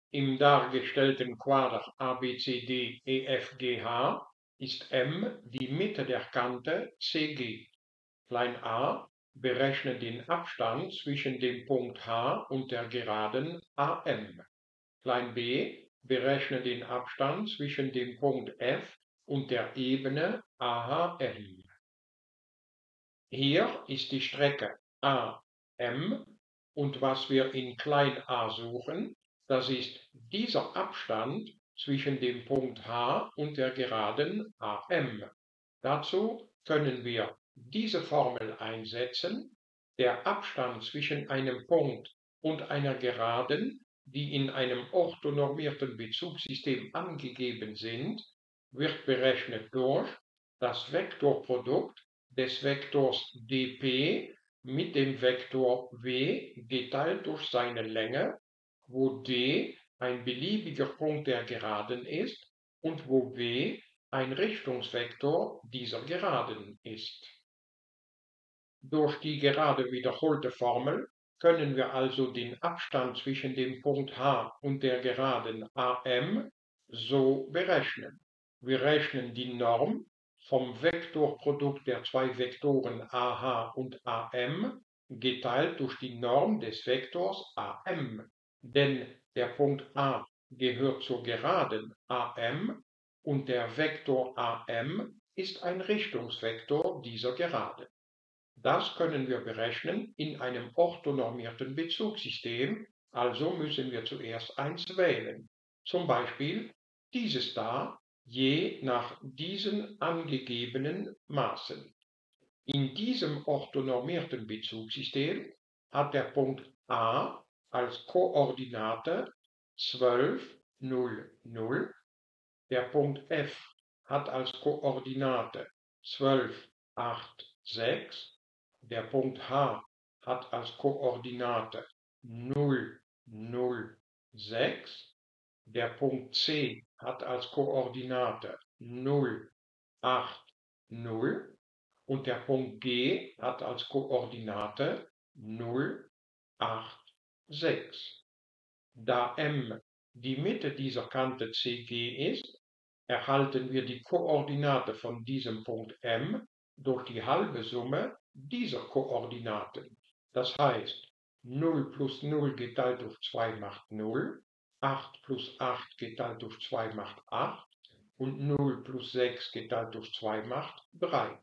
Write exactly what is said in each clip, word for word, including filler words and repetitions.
Im dargestellten Quader A B C D E F G H ist M die Mitte der Kante C G. Klein a berechne den Abstand zwischen dem Punkt H und der Geraden A M. Klein b berechne den Abstand zwischen dem Punkt F und der Ebene A H M. Hier ist die Strecke A M und was wir in klein a suchen, das ist dieser Abstand zwischen dem Punkt H und der Geraden A M. Dazu können wir diese Formel einsetzen. Der Abstand zwischen einem Punkt und einer Geraden, die in einem orthonormierten Bezugssystem angegeben sind, wird berechnet durch das Vektorprodukt des Vektors dp mit dem Vektor w geteilt durch seine Länge, wo d ein beliebiger Punkt der Geraden ist und wo w ein Richtungsvektor dieser Geraden ist. Durch die gerade wiederholte Formel können wir also den Abstand zwischen dem Punkt H und der Geraden A M so berechnen. Wir rechnen die Norm vom Vektorprodukt der zwei Vektoren A H und A M geteilt durch die Norm des Vektors A M, denn der Punkt A gehört zur Geraden A M und der Vektor A M ist ein Richtungsvektor dieser Geraden. Das können wir berechnen in einem orthonormierten Bezugssystem, also müssen wir zuerst eins wählen. Zum Beispiel dieses da, je nach diesen angegebenen Maßen. In diesem orthonormierten Bezugssystem hat der Punkt A als Koordinate zwölf, null, null, der Punkt F hat als Koordinate zwölf, acht, sechs, der Punkt H hat als Koordinate null, null, sechs, der Punkt C hat als Koordinate null, acht, null und der Punkt G hat als Koordinate null, acht, sechs. Da M die Mitte dieser Kante C G ist, erhalten wir die Koordinate von diesem Punkt M durch die halbe Summe dieser Koordinaten. Das heißt, null plus null geteilt durch zwei macht null, acht plus acht geteilt durch zwei macht acht und null plus sechs geteilt durch zwei macht drei.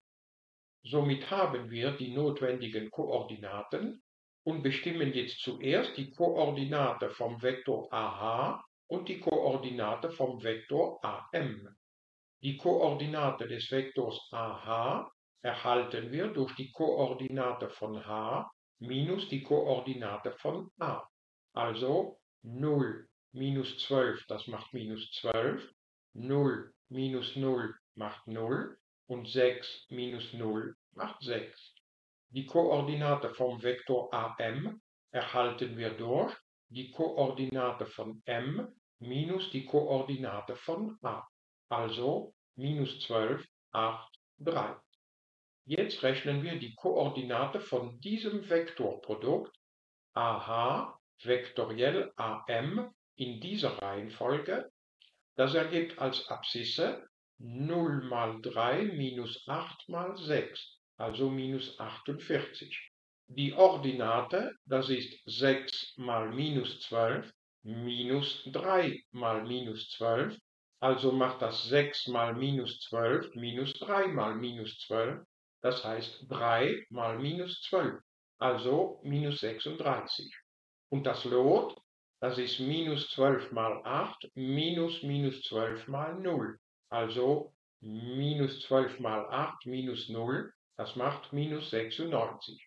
Somit haben wir die notwendigen Koordinaten und bestimmen jetzt zuerst die Koordinate vom Vektor A H und die Koordinate vom Vektor A M. Die Koordinate des Vektors A H erhalten wir durch die Koordinate von H minus die Koordinate von A. Also null minus zwölf, das macht minus zwölf, null minus null macht null und sechs minus null macht sechs. Die Koordinate vom Vektor A M erhalten wir durch die Koordinate von M minus die Koordinate von A. Also minus zwölf, acht, drei. Jetzt rechnen wir die Koordinate von diesem Vektorprodukt A H vektoriell A M in dieser Reihenfolge. Das ergibt als Abszisse null mal drei minus acht mal sechs, also minus achtundvierzig. Die Ordinate, das ist sechs mal minus zwölf, minus drei mal minus zwölf, also macht das sechs mal minus zwölf minus drei mal minus zwölf, das heißt drei mal minus zwölf, also minus sechsunddreißig. Und das Lot, das ist minus zwölf mal acht minus minus zwölf mal null, also minus zwölf mal acht minus null, das macht minus sechsundneunzig.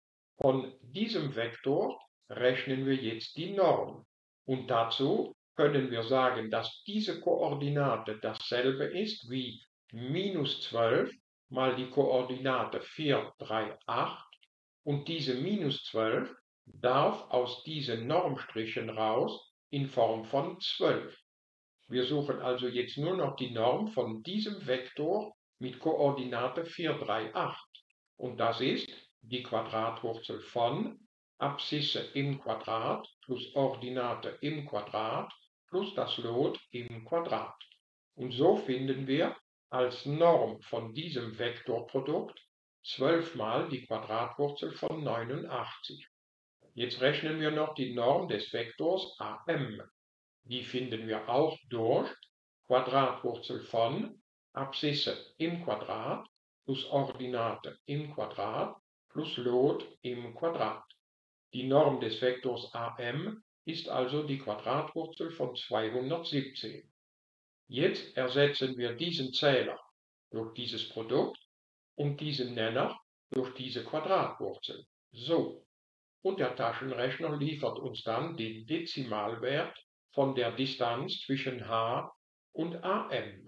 Von diesem Vektor rechnen wir jetzt die Norm und dazu können wir sagen, dass diese Koordinate dasselbe ist wie minus zwölf mal die Koordinate vier, drei, acht und diese minus zwölf darf aus diesen Normstrichen raus in Form von zwölf. Wir suchen also jetzt nur noch die Norm von diesem Vektor mit Koordinate vier, drei, acht und das ist die Quadratwurzel von Abszisse im Quadrat plus Ordinate im Quadrat plus das Lot im Quadrat. Und so finden wir als Norm von diesem Vektorprodukt zwölf mal die Quadratwurzel von neunundachtzig. Jetzt rechnen wir noch die Norm des Vektors A M. Die finden wir auch durch Quadratwurzel von Abszisse im Quadrat plus Ordinate im Quadrat plus Lot im Quadrat. Die Norm des Vektors A M ist also die Quadratwurzel von zweihundertsiebzehn. Jetzt ersetzen wir diesen Zähler durch dieses Produkt und diesen Nenner durch diese Quadratwurzel. So. Und der Taschenrechner liefert uns dann den Dezimalwert von der Distanz zwischen H und A M.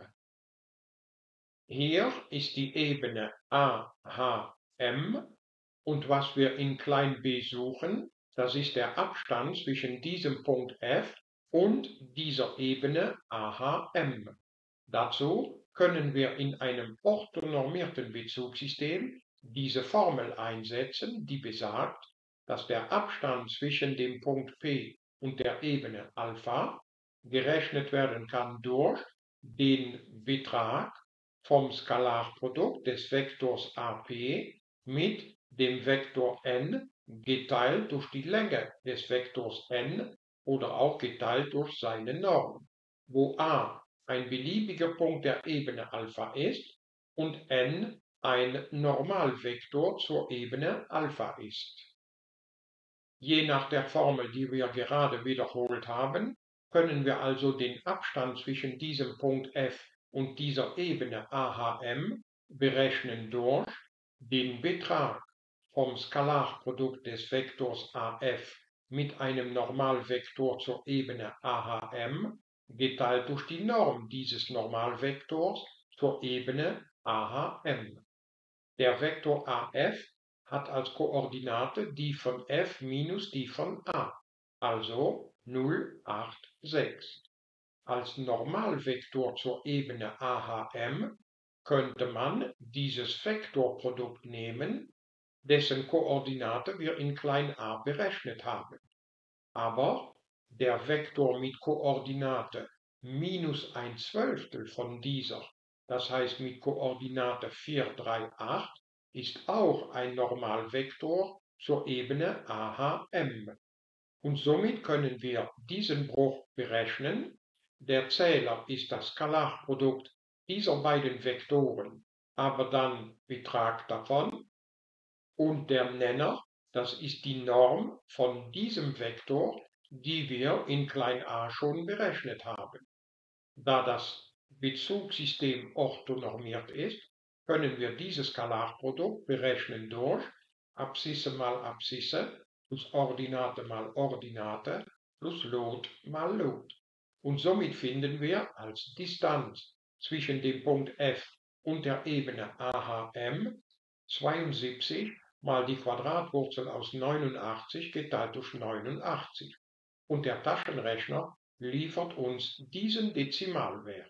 Hier ist die Ebene A H M und was wir in klein b suchen, das ist der Abstand zwischen diesem Punkt F und dieser Ebene A H M. Dazu können wir in einem orthonormierten Bezugssystem diese Formel einsetzen, die besagt, dass der Abstand zwischen dem Punkt P und der Ebene Alpha gerechnet werden kann durch den Betrag vom Skalarprodukt des Vektors A P mit dem Vektor n geteilt durch die Länge des Vektors n oder auch geteilt durch seine Norm, wo a ein beliebiger Punkt der Ebene Alpha ist und n ein Normalvektor zur Ebene Alpha ist. Je nach der Formel, die wir gerade wiederholt haben, können wir also den Abstand zwischen diesem Punkt F und dieser Ebene A H M berechnen durch den Betrag vom Skalarprodukt des Vektors A F mit einem Normalvektor zur Ebene A H M geteilt durch die Norm dieses Normalvektors zur Ebene A H M. Der Vektor A F hat als Koordinate die von F minus die von A, also null, acht, sechs. Als Normalvektor zur Ebene A H M könnte man dieses Vektorprodukt nehmen, dessen Koordinate wir in klein a berechnet haben. Aber der Vektor mit Koordinate minus ein Zwölftel von dieser, das heißt mit Koordinate vier, drei, acht, ist auch ein Normalvektor zur Ebene A H M. Und somit können wir diesen Bruch berechnen. Der Zähler ist das Skalarprodukt dieser beiden Vektoren, aber dann Betrag davon. Und der Nenner, das ist die Norm von diesem Vektor, die wir in klein a schon berechnet haben. Da das Bezugssystem orthonormiert ist, können wir dieses Skalarprodukt berechnen durch Abszisse mal Abszisse plus Ordinate mal Ordinate plus Lot mal Lot. Und somit finden wir als Distanz zwischen dem Punkt F und der Ebene A H M zweiundsiebzig mal die Quadratwurzel aus neunundachtzig geteilt durch neunundachtzig. Und der Taschenrechner liefert uns diesen Dezimalwert.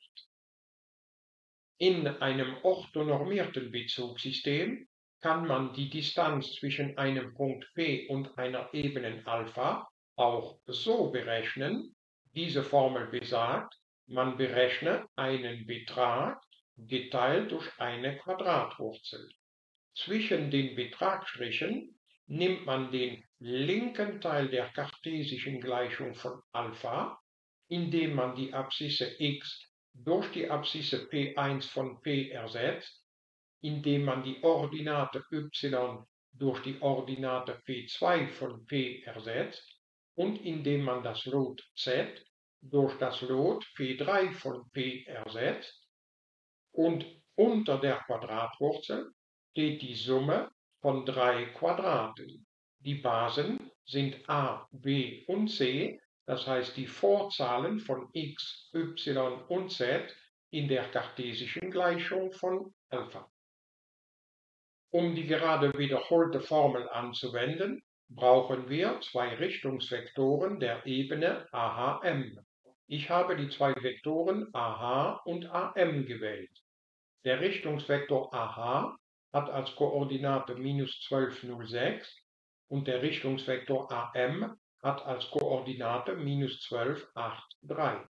In einem orthonormierten Bezugssystem kann man die Distanz zwischen einem Punkt P und einer Ebene Alpha auch so berechnen. Diese Formel besagt, man berechne einen Betrag geteilt durch eine Quadratwurzel. Zwischen den Betragsstrichen nimmt man den linken Teil der kartesischen Gleichung von Alpha, indem man die Abszisse x durch die Abszisse P eins von P ersetzt, indem man die Ordinate y durch die Ordinate P zwei von P ersetzt und indem man das Lot z durch das Lot P drei von P ersetzt. Und unter der Quadratwurzel steht die Summe von drei Quadraten. Die Basen sind a, b und c, das heißt die Vorzahlen von x, y und z in der kartesischen Gleichung von Alpha. Um die gerade wiederholte Formel anzuwenden, brauchen wir zwei Richtungsvektoren der Ebene A H M. Ich habe die zwei Vektoren A H und A M gewählt. Der Richtungsvektor A H hat als Koordinate minus zwölf, null, sechs und der Richtungsvektor A M hat als Koordinate minus zwölf, acht, drei.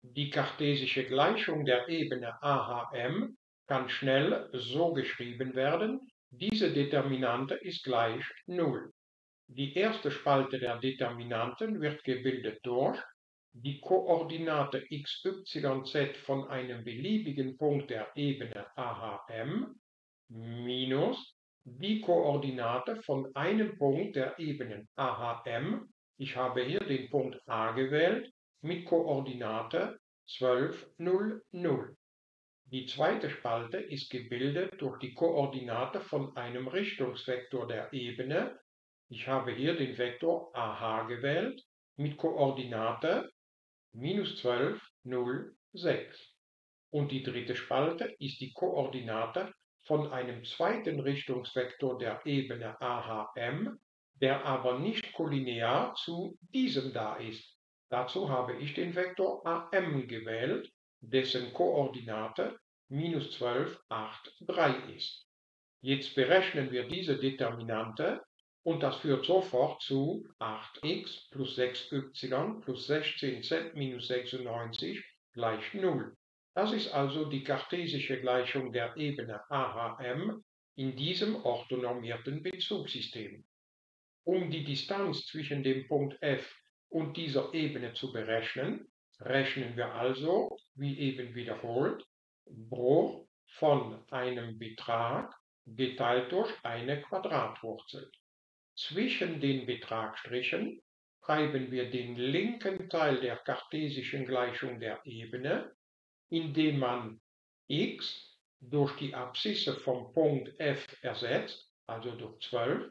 Die kartesische Gleichung der Ebene A H M kann schnell so geschrieben werden: diese Determinante ist gleich null. Die erste Spalte der Determinanten wird gebildet durch die Koordinate x, y, z von einem beliebigen Punkt der Ebene A H M minus die Koordinate von einem Punkt der Ebenen A H M. Ich habe hier den Punkt A gewählt mit Koordinate zwölf, null, null. Die zweite Spalte ist gebildet durch die Koordinate von einem Richtungsvektor der Ebene. Ich habe hier den Vektor A H gewählt mit Koordinate minus zwölf, null, sechs. Und die dritte Spalte ist die Koordinate von einem zweiten Richtungsvektor der Ebene A H M, der aber nicht kollinear zu diesem da ist. Dazu habe ich den Vektor A M gewählt, dessen Koordinate minus zwölf, acht, drei ist. Jetzt berechnen wir diese Determinante und das führt sofort zu acht x plus sechs y plus sechzehn z minus sechsundneunzig gleich null. Das ist also die kartesische Gleichung der Ebene A H M in diesem orthonormierten Bezugssystem. Um die Distanz zwischen dem Punkt F und dieser Ebene zu berechnen, rechnen wir also, wie eben wiederholt, Bruch von einem Betrag geteilt durch eine Quadratwurzel. Zwischen den Betragstrichen schreiben wir den linken Teil der kartesischen Gleichung der Ebene, indem man x durch die Abszisse vom Punkt F ersetzt, also durch zwölf,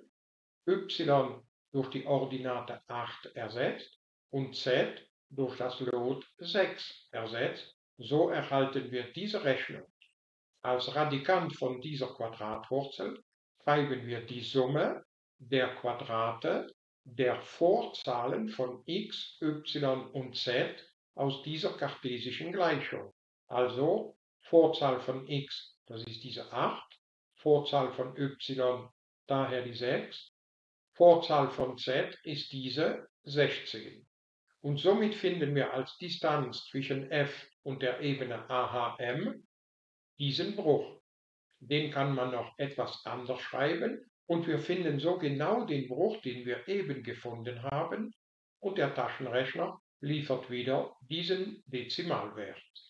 y durch die Ordinate acht ersetzt und z durch das Lot sechs ersetzt. So erhalten wir diese Rechnung. Als Radikand von dieser Quadratwurzel schreiben wir die Summe der Quadrate der Vorzahlen von x, y und z aus dieser kartesischen Gleichung. Also Vorzahl von x, das ist diese acht, Vorzahl von y, daher die sechs, Vorzahl von z ist diese sechzehn. Und somit finden wir als Distanz zwischen f und der Ebene A H M diesen Bruch. Den kann man noch etwas anders schreiben und wir finden so genau den Bruch, den wir eben gefunden haben, und der Taschenrechner liefert wieder diesen Dezimalwert.